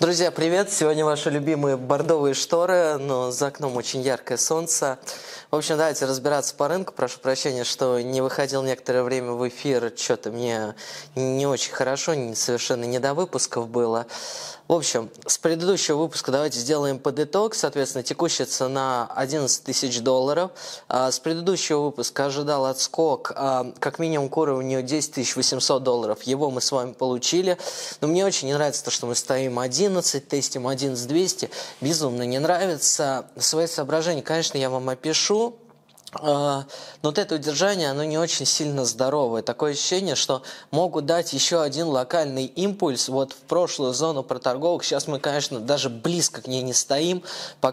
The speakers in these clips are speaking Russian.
Друзья, привет! Сегодня ваши любимые бордовые шторы, но за окном очень яркое солнце. В общем, давайте разбираться по рынку. Прошу прощения, что не выходил некоторое время в эфир. Что-то мне не очень хорошо, совершенно не до выпусков было. В общем, с предыдущего выпуска давайте сделаем подыток. Соответственно, текущая цена 11 тысяч долларов. С предыдущего выпуска ожидал отскок как минимум к уровню 10 800 долларов. Его мы с вами получили. Но мне очень не нравится то, что мы стоим 11, тестим 11200. Безумно не нравится. Свои соображения, конечно, я вам опишу. Но вот это удержание, оно не очень сильно здоровое. Такое ощущение, что могут дать еще один локальный импульс вот в прошлую зону проторговок. Сейчас мы, конечно, даже близко к ней не стоим.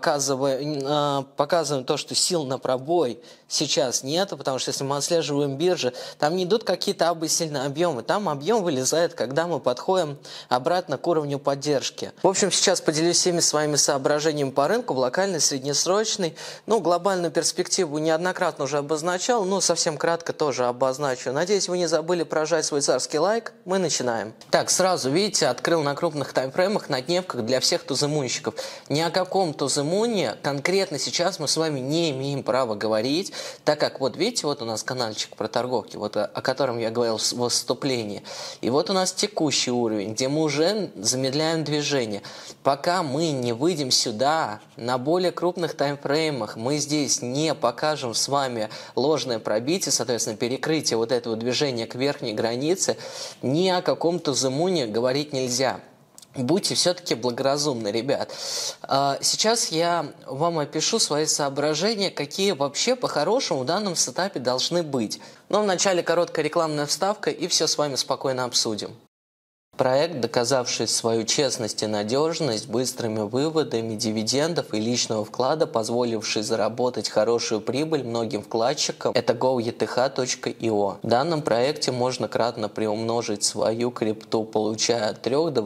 Показываем то, что сил на пробой сейчас нету, потому что если мы отслеживаем биржи, там не идут какие-то абы сильные объемы. Там объем вылезает, когда мы подходим обратно к уровню поддержки. В общем, сейчас поделюсь всеми своими соображениями по рынку, в локальный, среднесрочный. Глобальную перспективу неоднократно уже обозначал, но совсем кратко тоже обозначу. Надеюсь, вы не забыли прожать свой царский лайк. Мы начинаем. Так, сразу, видите, открыл на крупных таймфреймах, на дневках для всех туземунщиков. Ни о каком туземуне конкретно сейчас мы с вами не имеем права говорить, так как, вот видите, вот у нас канальчик про торговки, вот о котором я говорил в выступлении. И вот у нас текущий уровень, где мы уже замедляем движение. Пока мы не выйдем сюда, на более крупных таймфреймах, мы здесь не покажем с вами ложное пробитие, соответственно, перекрытие вот этого движения к верхней границе, ни о каком туземуне говорить нельзя. Будьте все-таки благоразумны, ребят. Сейчас я вам опишу свои соображения, какие вообще по-хорошему в данном сетапе должны быть. Но вначале короткая рекламная вставка, и все с вами спокойно обсудим. Проект, доказавший свою честность и надежность быстрыми выводами дивидендов и личного вклада, позволивший заработать хорошую прибыль многим вкладчикам, это goeth.io. В данном проекте можно кратно приумножить свою крипту, получая от 3 до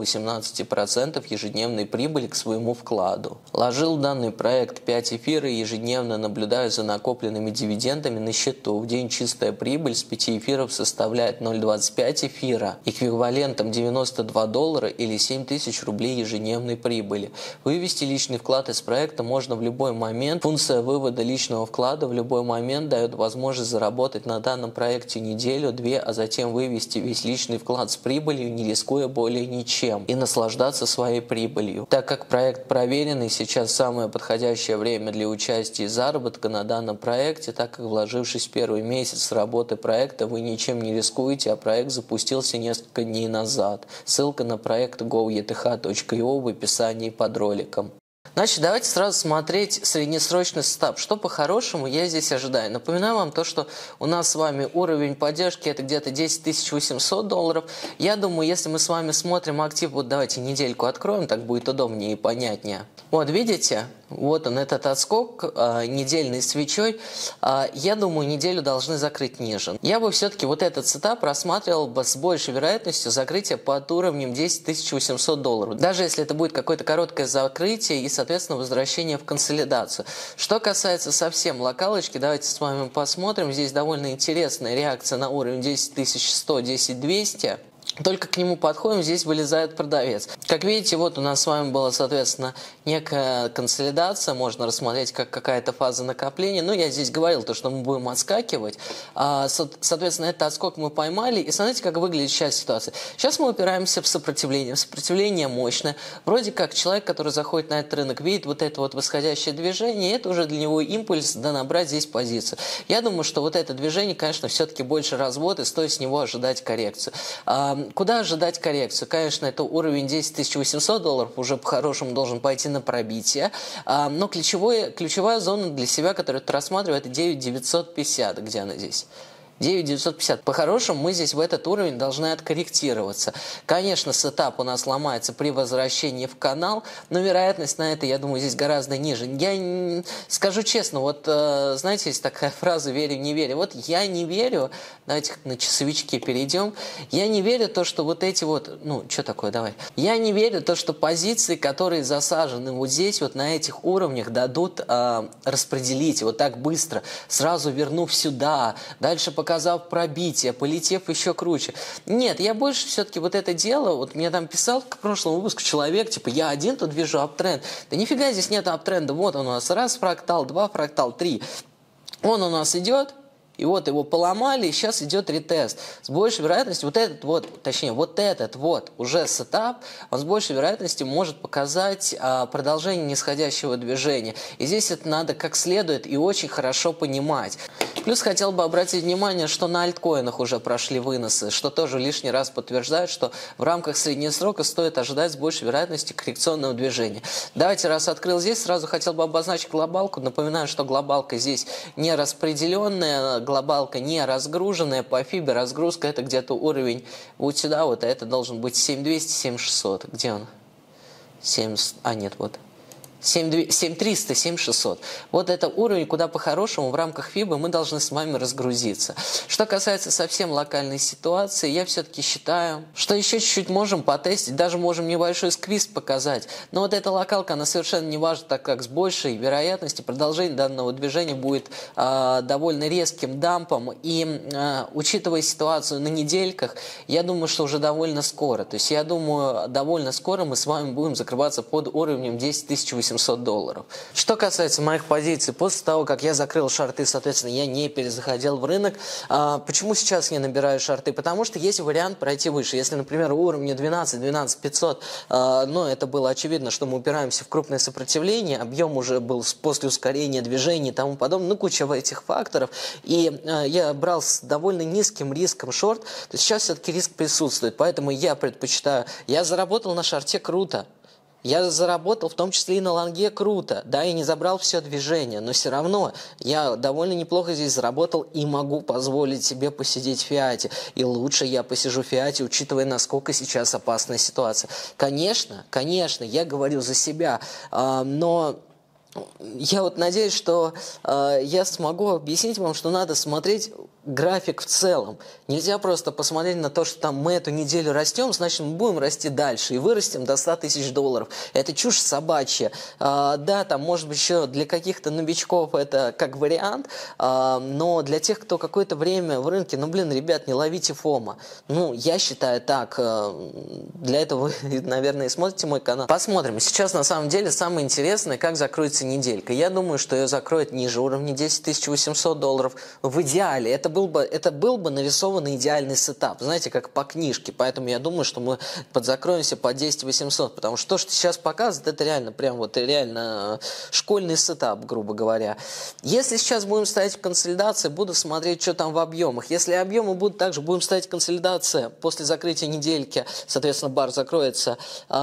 18% ежедневной прибыли к своему вкладу. Вложил в данный проект 5 эфира и ежедневно наблюдаю за накопленными дивидендами на счету. В день чистая прибыль с 5 эфиров составляет 0,25 эфира, эквивалентом 92 доллара или 7 тысяч рублей ежедневной прибыли. Вывести личный вклад из проекта можно в любой момент. Функция вывода личного вклада в любой момент дает возможность заработать на данном проекте неделю-две, а затем вывести весь личный вклад с прибылью, не рискуя более ничем, и наслаждаться своей прибылью. Так как проект проверенный, сейчас самое подходящее время для участия и заработка на данном проекте, так как вложившись в первый месяц работы проекта, вы ничем не рискуете, а проект запустился несколько дней назад. Ссылка на проект goeth.io в описании под роликом. Значит, давайте сразу смотреть среднесрочный сетап. Что по-хорошему я здесь ожидаю? Напоминаю вам то, что у нас с вами уровень поддержки это где-то 10 800 долларов. Я думаю, если мы с вами смотрим актив, вот давайте недельку откроем, так будет удобнее и понятнее. Вот видите, вот он этот отскок недельной свечой. Я думаю, неделю должны закрыть ниже. Я бы все-таки вот этот сетап рассматривал бы с большей вероятностью закрытия под уровнем 10 800 долларов. Даже если это будет какое-то короткое закрытие и, соответственно, возвращение в консолидацию. Что касается совсем локалочки, давайте с вами посмотрим. Здесь довольно интересная реакция на уровень 10 100, 10 200. Только к нему подходим, здесь вылезает продавец. Как видите, вот у нас с вами была, соответственно, некая консолидация, можно рассмотреть как какая-то фаза накопления. Но я здесь говорил, то, что мы будем отскакивать. Соответственно, этот отскок мы поймали. И смотрите, как выглядит сейчас ситуация. Сейчас мы упираемся в сопротивление. Сопротивление мощное. Вроде как человек, который заходит на этот рынок, видит вот это вот восходящее движение, и это уже для него импульс, да, набрать здесь позицию. Я думаю, что вот это движение, конечно, все-таки больше развод, и стоит с него ожидать коррекцию. Куда ожидать коррекцию? Конечно, это уровень 10 800 долларов, уже по-хорошему должен пойти на пробитие. Но ключевая зона для себя, которую ты рассматриваешь, это 9950. Где она здесь? 9950. По-хорошему мы здесь в этот уровень должны откорректироваться. Конечно, сетап у нас ломается при возвращении в канал, но вероятность на это, я думаю, здесь гораздо ниже. Я скажу честно, вот знаете, есть такая фраза «верю, не верю». Вот я не верю, давайте на часовички перейдем, я не верю то, что вот эти вот, что такое, давай. Я не верю то, что позиции, которые засажены вот здесь, вот на этих уровнях, дадут распределить вот так быстро, сразу вернув сюда, дальше пока показав пробитие, полетев еще круче. Нет, я больше все-таки вот это дело, вот мне там писал к прошлому выпуску человек, типа, я один тут вижу аптренд. Да нифига здесь нет аптренда, вот он у нас, раз фрактал, два фрактал, три. Он у нас идет. И вот его поломали, и сейчас идет ретест. С большей вероятностью вот этот вот уже сетап, он с большей вероятностью может показать продолжение нисходящего движения. И здесь это надо как следует и очень хорошо понимать. Плюс хотел бы обратить внимание, что на альткоинах уже прошли выносы, что тоже лишний раз подтверждает, что в рамках среднего срока стоит ожидать с большей вероятностью коррекционного движения. Давайте, раз открыл здесь, сразу хотел бы обозначить глобалку. Напоминаю, что глобалка здесь не распределенная, глобалка не разгруженная, по фибе разгрузка это где-то уровень вот сюда, вот, а это должен быть 7200, 7600. Где он? 70, нет, вот. 7300, 7600. Вот это уровень, куда по-хорошему в рамках фибы мы должны с вами разгрузиться. Что касается совсем локальной ситуации, я все-таки считаю, что еще чуть-чуть можем потестить, даже можем небольшой сквиз показать. Но вот эта локалка, она совершенно не важна, так как с большей вероятностью продолжение данного движения будет довольно резким дампом. И учитывая ситуацию на недельках, я думаю, что уже довольно скоро. То есть я думаю, довольно скоро мы с вами будем закрываться под уровнем 10 800 $. Что касается моих позиций, после того, как я закрыл шорты, соответственно, я не перезаходил в рынок. Почему сейчас не набираю шорты? Потому что есть вариант пройти выше. Если, например, уровень 12 500, но это было очевидно, что мы упираемся в крупное сопротивление, объем уже был после ускорения движения и тому подобное, ну, куча этих факторов. И я брал с довольно низким риском шорт, то есть сейчас все-таки риск присутствует, поэтому я предпочитаю. Я заработал на шорте круто. Я заработал в том числе и на лонге круто, да, и не забрал все движение, но все равно я довольно неплохо здесь заработал и могу позволить себе посидеть в фиате. И лучше я посижу в фиате, учитывая, насколько сейчас опасная ситуация. Конечно, я говорю за себя, но я вот надеюсь, что я смогу объяснить вам, что надо смотреть график в целом. Нельзя просто посмотреть на то, что там мы эту неделю растем, значит мы будем расти дальше и вырастем до 100 000 $. Это чушь собачья. Да, там может быть еще для каких-то новичков это как вариант, но для тех, кто какое-то время в рынке, ну блин, ребят, не ловите фома. Ну, я считаю так. Для этого вы, наверное, и смотрите мой канал. Посмотрим. Сейчас на самом деле самое интересное, как закроется неделька. Я думаю, что ее закроет ниже уровня 10 800 $. В идеале это был бы нарисованный идеальный сетап, знаете, как по книжке. Поэтому я думаю, что мы подзакроемся по 10 800, потому что то, что сейчас показывает, это реально прям вот реально школьный сетап, грубо говоря. Если сейчас будем ставить консолидации, буду смотреть, что там в объемах. Если объемы будут также, будем ставить консолидация после закрытия недельки, соответственно, бар закроется.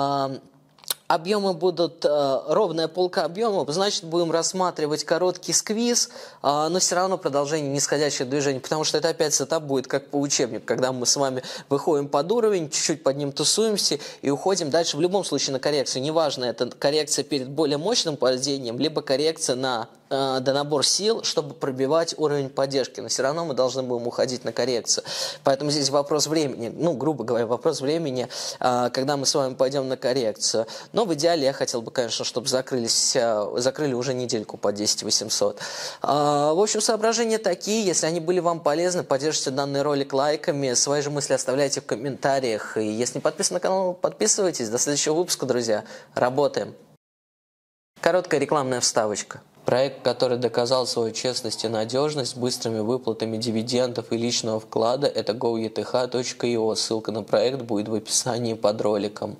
Объемы будут ровная полка объемов, значит, будем рассматривать короткий сквиз, но все равно продолжение нисходящего движения, потому что это опять сетап будет как по учебнику, когда мы с вами выходим под уровень, чуть-чуть под ним тусуемся и уходим дальше в любом случае на коррекцию. Неважно, это коррекция перед более мощным падением, либо коррекция на донабор сил, чтобы пробивать уровень поддержки. Но все равно мы должны будем уходить на коррекцию. Поэтому здесь вопрос времени, ну, грубо говоря, вопрос времени, когда мы с вами пойдем на коррекцию. Но в идеале я хотел бы, конечно, чтобы закрыли уже недельку по 10 800. В общем, соображения такие. Если они были вам полезны, поддержите данный ролик лайками. Свои же мысли оставляйте в комментариях. И если не подписаны на канал, подписывайтесь. До следующего выпуска, друзья. Работаем. Короткая рекламная вставочка. Проект, который доказал свою честность и надежность быстрыми выплатами дивидендов и личного вклада, это goeth.io. Ссылка на проект будет в описании под роликом.